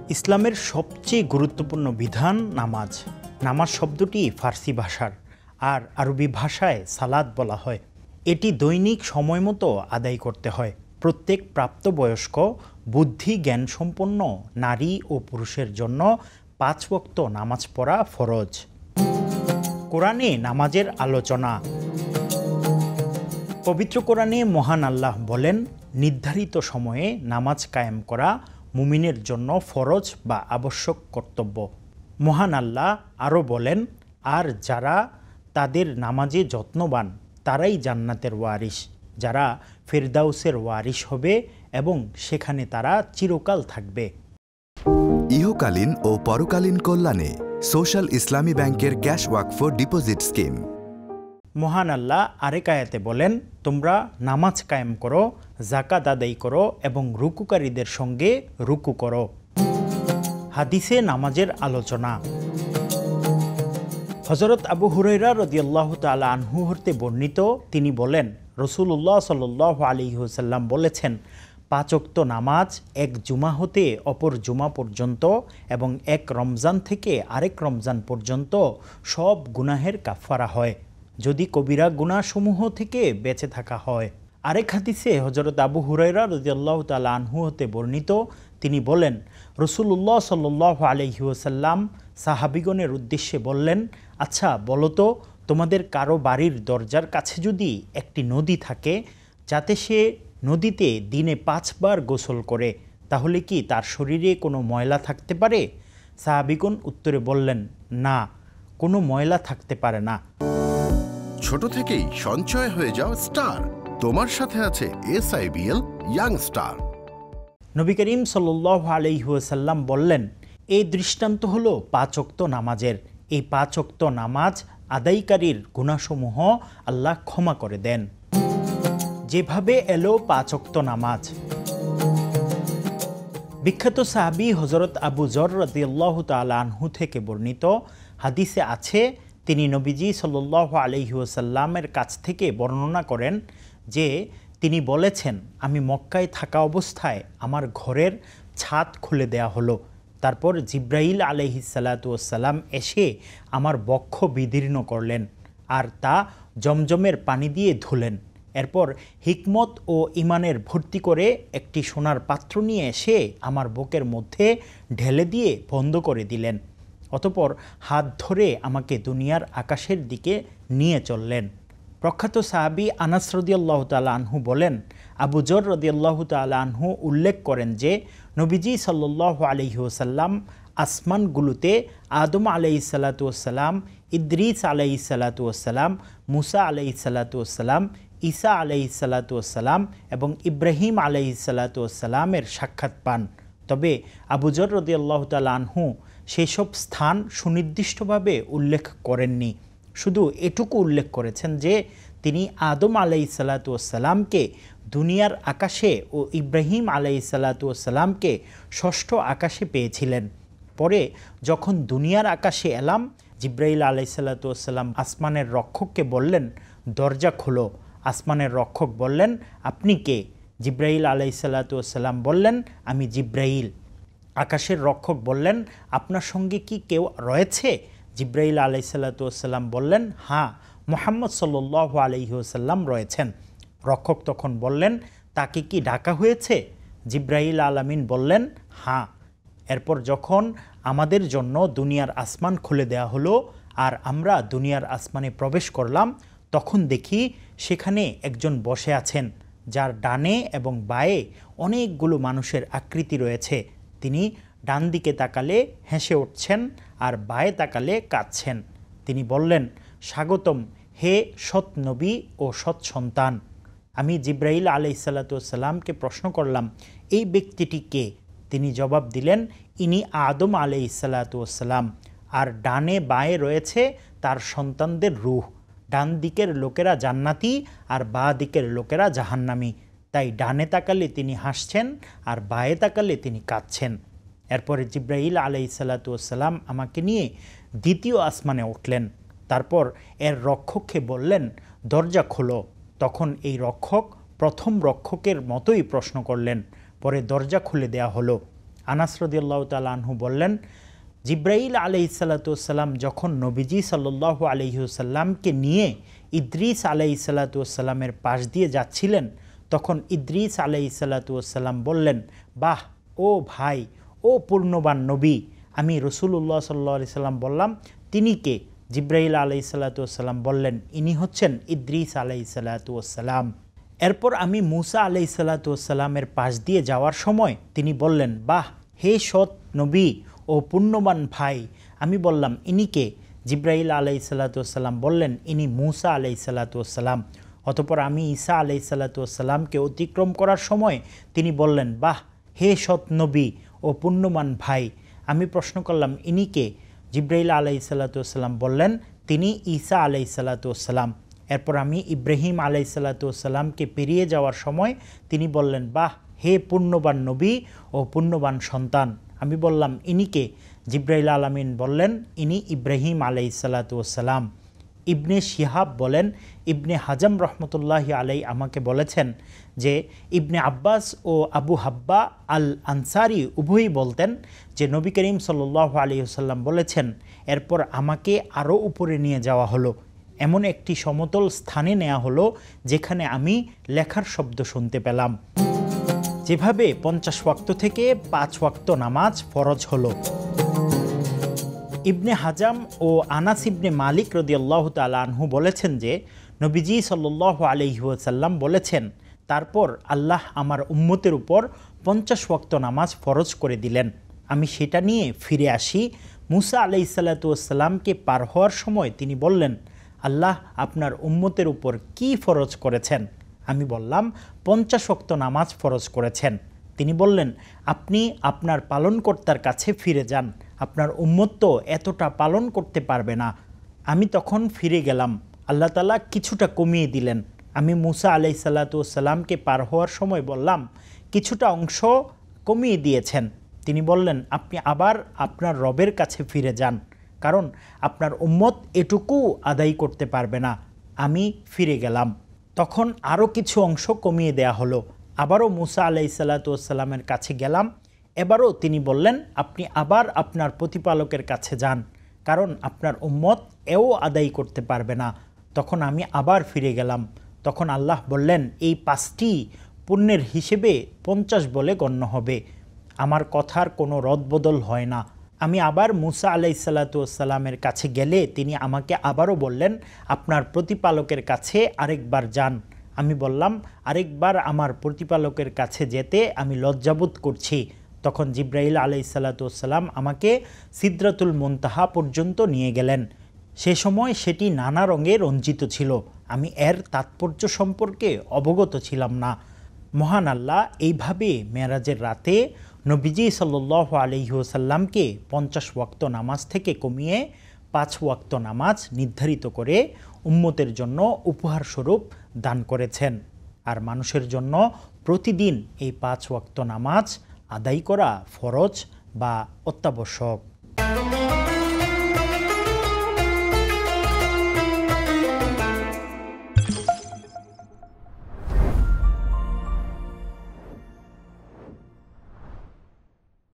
ইসলামের সবচেয়ে গুরুত্বপূর্ণ বিধান নামাজ। নামাজ শব্দটি ফার্সি ভাষার, আর আরবি ভাষায় সালাত বলা হয়। এটি দৈনিক সময় মতো আদায় করতে হয়। প্রত্যেক প্রাপ্তবয়স্ক বুদ্ধি জ্ঞান সম্পন্ন নারী ও পুরুষের জন্য 5 ওয়াক্ত নামাজ পড়া ফরজ। কোরআনে নামাজের আলোচনা। পবিত্র কোরআনে মহান আল্লাহ বলেন, নির্ধারিত সময়ে নামাজ কায়েম করা মুমিনের জন্য ফরজ বা আবশ্যক কর্তব্য। মহান আল্লাহ আরও বলেন, আর যারা তাদের নামাজে যত্নবান তারাই জান্নাতের ওয়ারিশ, যারা ফেরদাউসের ওয়ারিশ হবে এবং সেখানে তারা চিরকাল থাকবে। ইহকালীন ও পরকালীন কল্যাণে সোশ্যাল ইসলামী ব্যাংকের ক্যাশ ওয়াকফ ডিপোজিট স্কিম। মহান আল্লাহ আরেক আয়াতে বলেন, তোমরা নামাজ কায়েম করো, যাকাত আদায় করো এবং রুকুকারীদের সঙ্গে রুকু করো। হাদিসে নামাজের আলোচনা। হযরত আবু হুরায়রা রাদিয়াল্লাহু তাআলা আনহু হতে বর্ণিত, তিনি বলেন, রাসূলুল্লাহ সাল্লাল্লাহু আলাইহি ওয়াসাল্লাম বলেছেন, 5 ওয়াক্ত নামাজ এক জুমা হতে অপর জুমা পর্যন্ত এবং এক রমজান থেকে আরেক রমজান পর্যন্ত সব গুনাহের কাফারা হয়, যদি কবিরা গুনাহসমূহ থেকে বেঁচে থাকা হয়। আরেক হাদিসে হযরত আবু হুরায়রা রাদিয়াল্লাহু তাআলা আনহু হতে বর্ণিত, তিনি বলেন, রাসূলুল্লাহ সাল্লাল্লাহু আলাইহি ওয়াসাল্লাম সাহাবীগণের উদ্দেশ্যে বললেন, আচ্ছা বলো তো, তোমাদের কারো বাড়ির দরজার কাছে যদি একটি নদী থাকে, যাতে সে নদীতে দিনে 5 বার গোসল করে, তাহলে কি তার শরীরে কোনো ময়লা থাকতে পারে? সাহাবীগণ উত্তরে বললেন, না, কোনো ময়লা থাকতে পারে না। ছোট থেকেই সঞ্চয় হয়ে যাও স্টার। তোমার সাথে আছে SIBL young star. Nabi Karim সাল্লাল্লাহু আলাইহি ওয়াসাল্লাম বললেন, এই দৃষ্টান্ত হলো 5 ওয়াক্ত নামাজের। এই 5 ওয়াক্ত নামাজ আদায়কারীর গুনাহসমূহ আল্লাহ ক্ষমা করে দেন। যেভাবে এলো 5 ওয়াক্ত নামাজ। বিখ্যাত সাহাবী হযরত আবু যর রাদিয়াল্লাহু তাআলা আনহু থেকে বর্ণিত হাদিসে আছে, তিনি নবীজি সাল্লাল্লাহু আলাইহি ওয়াসাল্লামের কাছ থেকে বর্ণনা করেন যে তিনি বলেছেন, আমি মক্কায় থাকা অবস্থায় আমার ঘরের ছাদ খুলে দেয়া হলো। তারপর জিব্রাইল আলাইহিস সালাতু ওয়াসসালাম এসে আমার বক্ষ বিদীর্ণ করলেন আর তা জমজমের পানি দিয়ে ধুলেন। এরপর হিকমত ও ইমানের ভর্তি করে একটি সোনার পাত্র নিয়ে এসে আমার বুকের মধ্যে ঢেলে দিয়ে বন্ধ করে দিলেন। অতঃপর হাত ধরে আমাকে দুনিয়ার আকাশের দিকে নিয়ে চললেন। প্রখ্যাত সাহাবী আনাস রাদিয়াল্লাহু তাআলা আনহু বলেন, আবু যর রাদিয়াল্লাহু তাআলা আনহু উল্লেখ করেন যে নবীজি সাল্লাল্লাহু আলাইহি ওয়াসাল্লাম আসমানগুলোতে আদম আলাইহিস সালাতু ওয়াসসালাম, ইদ্রিস আলাইহিস সালাতু ওয়াসসালাম, মুসা আলাইহিস সালাতু ওয়াসসালাম, ঈসা আলাইহিস সালাতু ওয়াসসালাম এবং ইব্রাহিম আলাইহিস সালাতু ওয়াসসালামের সাক্ষাৎ পান। তবে আবু যর রাদিয়াল্লাহু তাআলা আনহু সেসব স্থান সুনির্দিষ্টভাবে উল্লেখ করেননি, শুধু এটুকু উল্লেখ করেছেন যে তিনি আদম আলাইহিস সালাতু ওয়াসসালামকে দুনিয়ার আকাশে ও ইব্রাহিম আলাইহিস সালাতু ওয়াসসালামকে 6ষ্ঠ আকাশে পেয়েছিলেন। পরে যখন দুনিয়ার আকাশে এলাম, জিব্রাইল আলাইহিস সালাতু ওয়াসসালাম আসমানের রক্ষককে বললেন, দরজা খোলো। আসমানের রক্ষক বললেন, আপনি কে? জিব্রাইল আলাইহিস সালাতু ওয়াসসালাম বললেন, আমি জিব্রাইল। আকাশের রক্ষক বললেন, আপনার সঙ্গে কি কেউ রয়েছে? জিব্রাইল আলাইহিস সালাতু ওয়াসসালাম বললেন, হ্যাঁ, মুহাম্মদ সাল্লাল্লাহু আলাইহি ওয়াসাল্লাম রয়েছেন। রক্ষক তখন বললেন, তাকে কি ডাকা হয়েছে? জিব্রাইল আলামিন বললেন, হ্যাঁ। এরপর যখন আমাদের জন্য দুনিয়ার আসমান খুলে দেয়া হলো আর আমরা দুনিয়ার আসমানে প্রবেশ করলাম, তখন দেখি সেখানে একজন বসে আছেন, যার ডানে এবং বায়ে অনেকগুলো মানুষের আকৃতি রয়েছে। তিনি ডান দিকে তাকালে হেসে উঠছেন আর বায়ে তাকালে কাঁদছেন। তিনি বললেন, স্বাগতম হে সৎ নবী ও সৎ সন্তান। আমি জিব্রাইল আলাইহিস সালাতু ওয়াসসালামকে প্রশ্ন করলাম, এই ব্যক্তিটি কে? তিনি জবাব দিলেন, ইনি আদম আলাইহিস সালাতু ওয়াসসালাম, আর ডানে বায়ে রয়েছে তার সন্তানদের রূহ। ডান দিকের লোকেরা জান্নাতি আর বাঁ দিকের লোকেরা জাহান্নামী, তাই ডানে তাকালে তিনি হাসছেন আর বায়ে তাকালে তিনি কাঁদছেন। এরপরে জিব্রাইল আলাইহিস সালাতু ওয়াসসালাম আমাকে নিয়ে দ্বিতীয় আসমানে উঠলেন। তারপর এর রক্ষককে বললেন, দরজা খোলো। তখন এই রক্ষক প্রথম রক্ষকের মতোই প্রশ্ন করলেন। পরে দরজা খুলে দেয়া হলো। আনাস রাদিয়াল্লাহু তাআলা আনহু বললেন, জিব্রাইল আলাইহিসসালাম যখন নবীজি সাল্লাল্লাহু আলাইহি ওয়াসাল্লামকে নিয়ে ইদ্রিস আলাইহিসসালামের পাশ দিয়ে যাচ্ছিলেন, তখন ইদ্রিস আলাইহিসসালাম বললেন, বাহ, ও ভাই, ও পূর্ণবান নবী। আমি রাসূলুল্লাহ সাল্লাল্লাহু আলাইহি সাল্লাম বললাম, তিনি কে? জিব্রাইল আলাইহিসসালাম বললেন, ইনি হচ্ছেন ইদ্রিস আলাইহিসসালাম। এরপর আমি মুসা আলাইহিসসালামের পাশ দিয়ে যাওয়ার সময় তিনি বললেন, বাহ, হে সৎ নবী ও পুণ্যবান ভাই। আমি বললাম, ইনি কে? জিব্রাইল আলাইহিসসালাম বললেন, ইনি মুসা আলাইহিসসালাম। অতঃপর আমি ঈসা আলাইহিসসালামকে অতিক্রম করার সময় তিনি বললেন, বাহ, হে সৎ নবী ও পুণ্যবান ভাই। আমি প্রশ্ন করলাম, ইনি কে? জিব্রাইল আলাইহিসসালাম বললেন, তিনি ঈসা আলাইহিসসালাম। এরপর আমি ইব্রাহিম আলাইহিসসালামকে পেরিয়ে যাওয়ার সময় তিনি বললেন, বাহ, হে পুণ্যবান নবী ও পুণ্যবান সন্তান। আমি বললাম, ইনি কে? জিব্রাইল আলামিন বললেন, ইনি ইব্রাহিম আলাইহিসসালাম। ইবনে শিহাব বলেন, ইবনে হাজম রহমতুল্লাহি আলাই আমাকে বলেছেন যে ইবনে আব্বাস ও আবু হাব্বা আল আনসারি উভয়ই বলতেন যে নবী করিম সাল্লাল্লাহু আলাইহি ওয়াসাল্লাম বলেছেন, এরপর আমাকে আরও উপরে নিয়ে যাওয়া হলো, এমন একটি সমতল স্থানে নেওয়া হলো যেখানে আমি লেখার শব্দ শুনতে পেলাম, যেভাবে 50 ওয়াক্ত থেকে 5 ওয়াক্ত নামাজ ফরজ হলো। ইবনে হাজাম ও আনাস ইবনে মালিক রাদিয়াল্লাহু তাআলা আনহু বলেছেন যে নবীজি সাল্লাল্লাহু আলাইহি ওয়াসাল্লাম বলেছেন, তারপর আল্লাহ আমার উম্মতের উপর 50 ওয়াক্ত নামাজ ফরজ করে দিলেন। আমি সেটা নিয়ে ফিরে আসি। মুসা আলাইহিসসালামকে পার হওয়ার সময় তিনি বললেন, আল্লাহ আপনার উম্মতের উপর কি ফরজ করেছেন? আমি বললাম, 50 ওয়াক্ত নামাজ ফরজ করেছেন। তিনি বললেন, আপনি আপনার পালনকর্তার কাছে ফিরে যান, আপনার উম্মত তো এতটা পালন করতে পারবে না। আমি তখন ফিরে গেলাম, আল্লাহ তাআলা কিছুটা কমিয়ে দিলেন। আমি মুসা আলাইহিসসালামকে পার হওয়ার সময় বললাম, কিছুটা অংশ কমিয়ে দিয়েছেন। তিনি বললেন, আপনি আবার আপনার রবের কাছে ফিরে যান, কারণ আপনার উম্মত এটুকু আদায় করতে পারবে না। আমি ফিরে গেলাম, তখন আরও কিছু অংশ কমিয়ে দেয়া হলো। আবারও মুসা আলাইহিসসালামের কাছে গেলাম। এবারও তিনি বললেন, আপনি আবার আপনার প্রতিপালকের কাছে যান, কারণ আপনার উম্মত এও আদায় করতে পারবে না। তখন আমি আবার ফিরে গেলাম। তখন আল্লাহ বললেন, এই 5টি পুণ্যের হিসেবে 50 বলে গণ্য হবে, আমার কথার কোনো রদবদল হয় না। আমি আবার মুসা আলাইহিসসালামের কাছে গেলে তিনি আমাকে আবারও বললেন, আপনার প্রতিপালকের কাছে আরেকবার যান। আমি বললাম, আরেকবার আমার প্রতিপালকের কাছে যেতে আমি লজ্জাবোধ করছি। তখন জিব্রাইল আলাইহিসসালাম আমাকে সিদরাতুল মুনতাহা পর্যন্ত নিয়ে গেলেন। সে সময় সেটি নানা রঙে রঞ্জিত ছিল। আমি এর তাৎপর্য সম্পর্কে অবগত ছিলাম না। মহান আল্লাহ এইভাবে মেরাজের রাতে নবীজি সাল্লাল্লাহু আলাইহি ওয়াসাল্লামকে 50 ওয়াক্ত নামাজ থেকে কমিয়ে 5 ওয়াক্ত নামাজ নির্ধারিত করে উম্মতের জন্য উপহার স্বরূপ দান করেছেন। আর মানুষের জন্য প্রতিদিন এই 5 ওয়াক্ত নামাজ আদায় করা ফরজ বা অত্যাবশ্যক।